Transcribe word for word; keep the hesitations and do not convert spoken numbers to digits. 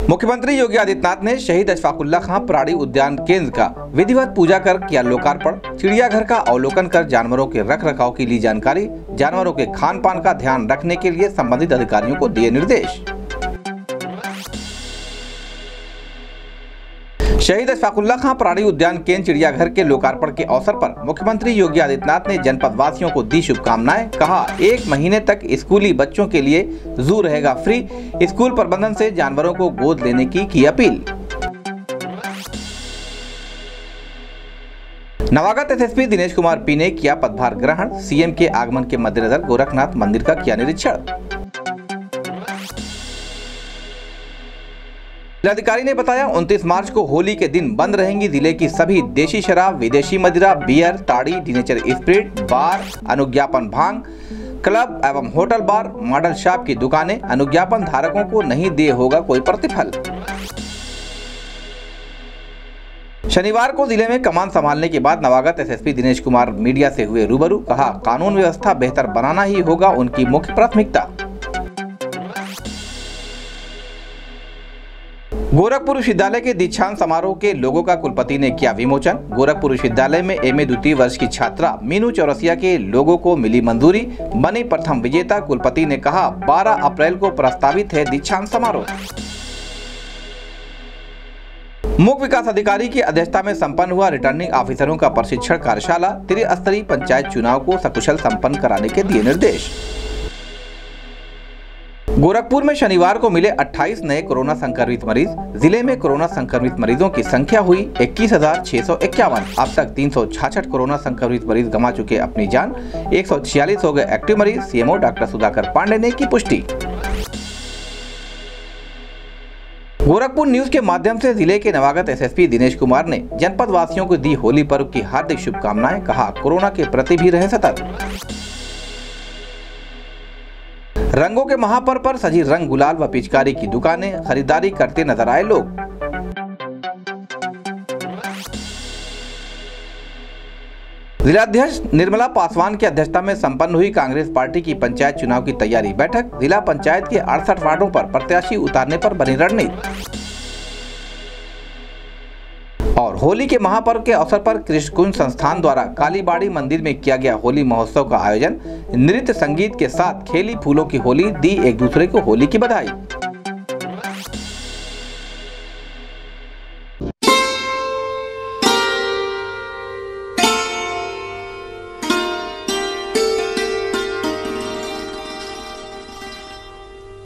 मुख्यमंत्री योगी आदित्यनाथ ने शहीद अशफाकुल्लाह खां प्राणी उद्यान केंद्र का विधिवत पूजा कर किया लोकार्पण। चिड़ियाघर का अवलोकन कर जानवरों के रख रखाव की ली जानकारी। जानवरों के खान पान का ध्यान रखने के लिए संबंधित अधिकारियों को दिए निर्देश। शहीद अशफाकुल्लाह खां प्राणी उद्यान केंद्र चिड़ियाघर के लोकार्पण के अवसर पर मुख्यमंत्री योगी आदित्यनाथ ने जनपद वासियों को दी शुभकामनाएं। कहा, एक महीने तक स्कूली बच्चों के लिए जू रहेगा फ्री। स्कूल प्रबंधन से जानवरों को गोद लेने की की अपील। नवागत एसएसपी दिनेश कुमार पी ने किया पदभार ग्रहण। सीएम के आगमन के मद्देनजर गोरखनाथ मंदिर का किया निरीक्षण। जिलाधिकारी ने बताया, उनतीस मार्च को होली के दिन बंद रहेंगी जिले की सभी देशी शराब, विदेशी मदिरा, बियर, ताड़ी, डिनेचर स्पिरिट, बार, अनुज्ञापन भांग, क्लब एवं होटल बार, मॉडल शॉप की दुकानें। अनुज्ञापन धारकों को नहीं दिए होगा कोई प्रतिफल। शनिवार को जिले में कमान संभालने के बाद नवागत एसएसपी दिनेश कुमार मीडिया से हुए रूबरू। कहा, कानून व्यवस्था बेहतर बनाना ही होगा उनकी मुख्य प्राथमिकता। गोरखपुर विश्वविद्यालय के दीक्षांत समारोह के लोगों का कुलपति ने किया विमोचन। गोरखपुर विश्वविद्यालय में एमए द्वितीय वर्ष की छात्रा मीनू चौरसिया के लोगों को मिली मंजूरी, बनी प्रथम विजेता। कुलपति ने कहा, बारह अप्रैल को प्रस्तावित है दीक्षांत समारोह। मुख्य विकास अधिकारी की अध्यक्षता में संपन्न हुआ रिटर्निंग ऑफिसरों का प्रशिक्षण कार्यशाला। त्रिस्तरीय पंचायत चुनाव को सकुशल संपन्न कराने के दिए निर्देश। गोरखपुर में शनिवार को मिले अट्ठाईस नए कोरोना संक्रमित मरीज। जिले में कोरोना संक्रमित मरीजों की संख्या हुई इक्कीस हजार छह सौ इक्यावन। अब तक तीन सौ छाछठ कोरोना संक्रमित मरीज गंवा चुके अपनी जान। एक सौ छियालीस हो गए एक्टिव मरीज। सीएमओ डॉक्टर सुधाकर पांडे ने की पुष्टि। गोरखपुर न्यूज के माध्यम से जिले के नवागत एसएसपी दिनेश कुमार ने जनपद वासियों को दी होली पर्व की हार्दिक शुभकामनाएं। कहा, कोरोना के प्रति भी रहे सतर्क। रंगों के महापर्व पर सजी रंग गुलाल व पिचकारी की दुकानें। खरीदारी करते नजर आए लोग। जिलाध्यक्ष निर्मला पासवान की अध्यक्षता में संपन्न हुई कांग्रेस पार्टी की पंचायत चुनाव की तैयारी बैठक। जिला पंचायत के अड़सठ वार्डों पर प्रत्याशी उतारने पर बनी रणनीति। और होली के महापर्व के अवसर पर कृष्ण कुंज संस्थान द्वारा कालीबाड़ी मंदिर में किया गया होली महोत्सव का आयोजन। नृत्य संगीत के साथ खेली फूलों की होली, दी एक दूसरे को होली की बधाई।